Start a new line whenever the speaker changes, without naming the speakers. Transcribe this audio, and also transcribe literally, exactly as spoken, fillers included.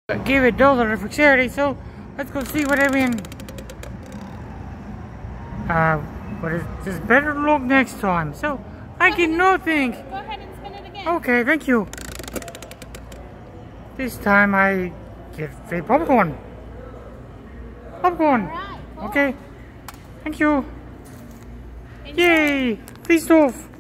I gave it dollar for charity, so let's go see what I win. Uh, but it's just better luck next time. So I get nothing.
Go ahead and spin it again.
Okay, thank you. This time I get free popcorn. Popcorn.
All right, cool.
Okay. Thank you.
Enjoy.
Yay! Free stuff.